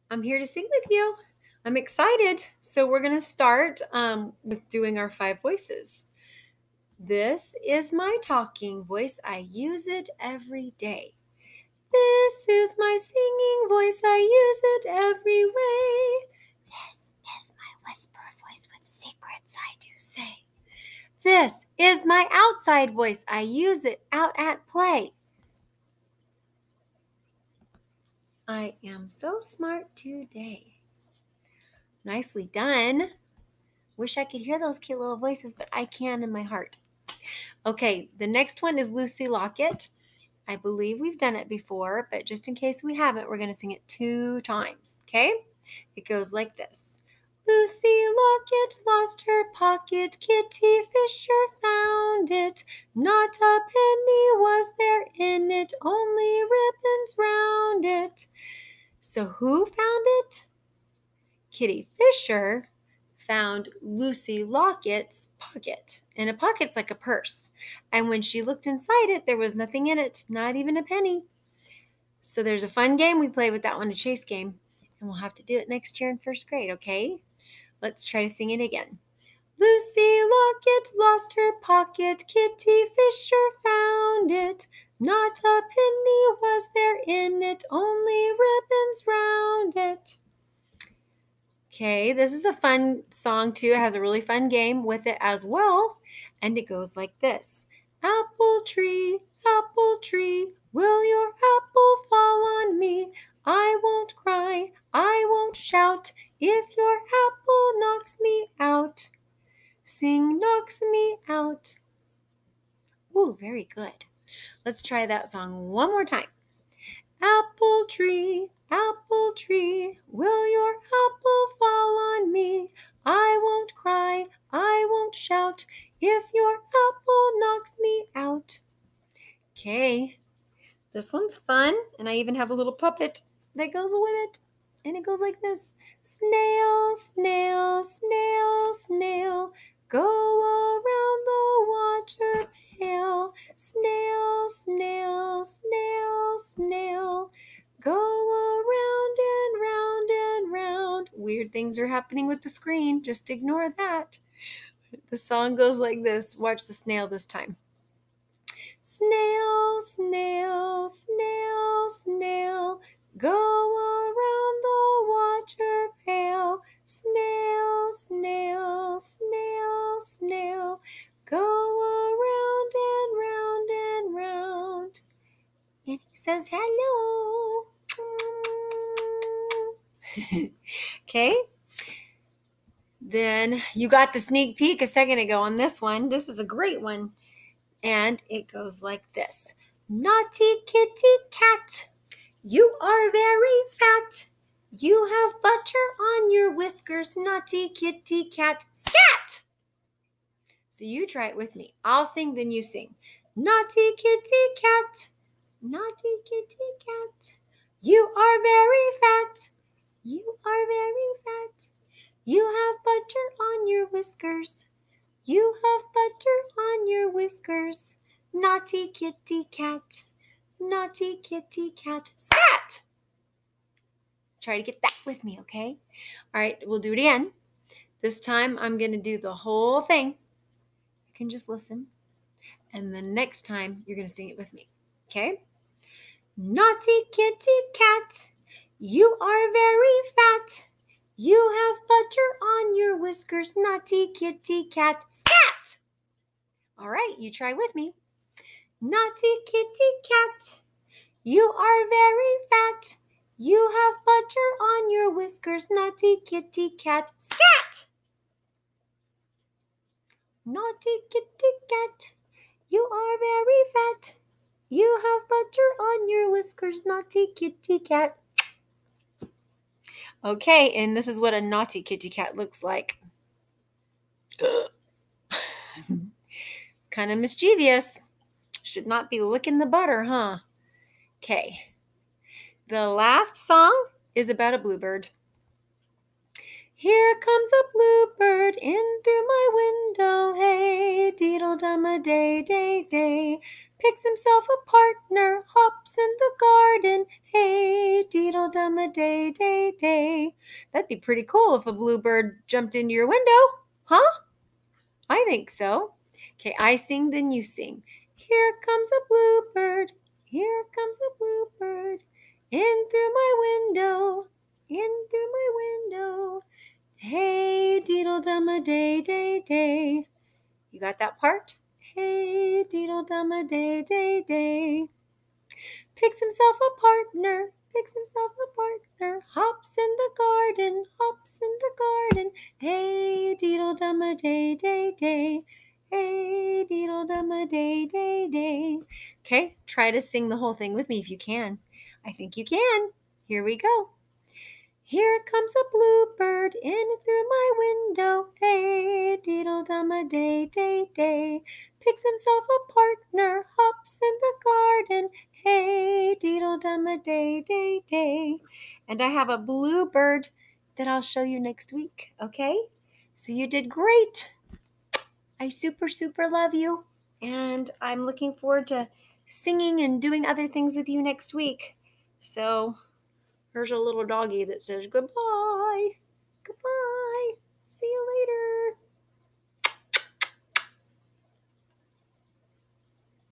I'm here to sing with you. I'm excited. So we're going to start with doing our 5 voices. This is my talking voice. I use it every day. This is my singing voice. I use it every way. This is my whisper voice with secrets I do say. This is my outside voice. I use it out at play. I am so smart today. Nicely done. Wish I could hear those cute little voices, but I can in my heart. Okay, the next one is Lucy Locket. I believe we've done it before, but just in case we haven't, we're going to sing it 2 times, okay? It goes like this. Lucy Locket lost her pocket, Kitty Fisher found it. Not a penny was there in it, only ribbons round it. So who found it? Kitty Fisher found Lucy Locket's pocket. And a pocket's like a purse. And when she looked inside it, there was nothing in it, not even a penny. So there's a fun game we play with that one, a chase game. And we'll have to do it next year in 1st grade, okay? Let's try to sing it again. Lucy Locket lost her pocket, Kitty Fisher found it. Not a penny was there in it, only ribbons round it. Okay, this is a fun song too. It has a really fun game with it as well. And it goes like this. Apple tree, will your apple fall on me? I won't cry, I won't shout, if your apple knocks me out. Sing knocks me out. Ooh, very good. Let's try that song one more time. Apple tree, will your apple fall on me? I won't cry, I won't shout, if your apple knocks me out. Okay, this one's fun, and I even have a little puppet that goes with it, and it goes like this. Snail, snail, snail, snail, go around the water pail. Snail, snail, snail, snail, go around and round and round. Weird things are happening with the screen. Just ignore that. The song goes like this. Watch the snail this time. Snail, snail, snail, snail, go around the water pail. Snail, snail, snail, snail, go around and round and round. And he says hello. Okay. Then you got the sneak peek a second ago on this one. This is a great one. And it goes like this. Naughty kitty cat, you are very fat. You have butter on your whiskers, naughty kitty cat. Scat! So you try it with me. I'll sing, then you sing. Naughty kitty cat, naughty kitty cat, you are very fat. You are very fat. You have butter on your whiskers. You have butter on your whiskers. Naughty kitty cat, naughty kitty cat. Scat! Try to get that with me, okay? All right, we'll do it again. This time I'm going to do the whole thing. You can just listen. And the next time you're going to sing it with me, okay? Naughty kitty cat, you are very fat. You have butter on your whiskers, naughty kitty cat. Scat! All right, you try with me. Naughty kitty cat, you are very fat. You have butter on your whiskers, naughty kitty cat. Scat! Naughty kitty cat, you are very fat. You have butter on your whiskers, naughty kitty cat. Okay, and this is what a naughty kitty cat looks like. It's kind of mischievous. Should not be licking the butter, huh? Okay. The last song is about a bluebird. Here comes a bluebird in through my window. Hey, deedle-dum-a-day, day, day. Picks himself a partner, hops in the garden. Hey, deedle-dum-a-day, day, day. That'd be pretty cool if a bluebird jumped into your window, huh? I think so. Okay, I sing, then you sing. Here comes a bluebird. Here comes a bluebird. In through my window. In through my window. Hey, deedle-dum-a-day, day, day. You got that part? Hey, deedle-dum-a-day, day, day. Picks himself a partner, picks himself a partner. Hops in the garden, hops in the garden. Hey, deedle-dum-a-day, day, day. Hey, deedle-dum-a-day, day, day. Okay, try to sing the whole thing with me if you can. I think you can. Here we go. Here comes a bluebird in through my window. Hey, deedle-dum-a-day, day, day. Picks himself a partner, hops in the garden. Hey, deedle-dum-a-day, day, day. And I have a bluebird that I'll show you next week, okay? So you did great. I super, super love you. And I'm looking forward to singing and doing other things with you next week. So... here's a little doggy that says goodbye. Goodbye.